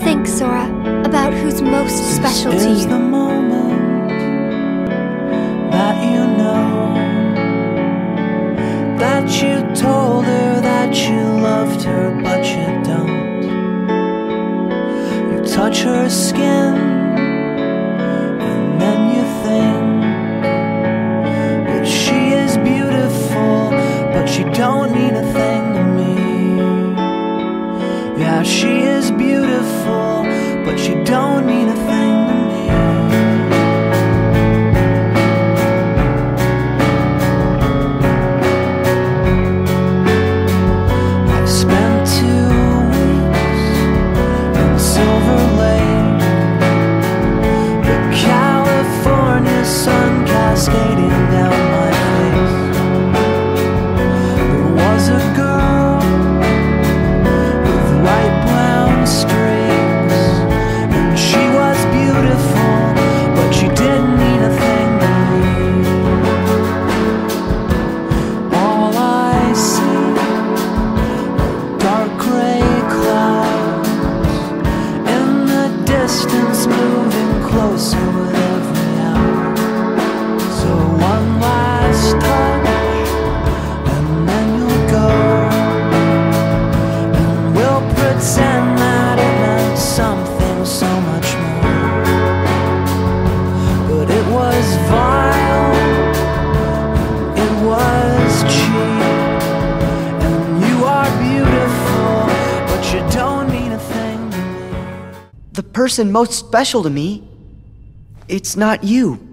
think, Sora, about who's most special to you? This is the moment that you know that you told her that you loved her, but you don't. You touch her skin, and then you think that she is beautiful, but she don't mean a thing to me. Yeah, she is beautiful, but she don't mean a thing to me. I've spent 2 weeks in Silver Lake, the California sun cascading down my face. There was a girl with light brown streaks, and she was beautiful, but she didn't mean a thing to me. All I see are dark gray clouds in the distance, moving closer with every hour. So one last touch, and then you'll go, and we'll pretend that it meant something so much more. But it was vile, it was cheap, and you are beautiful, but you don't mean a thing to me. The person most special to me, it's not you.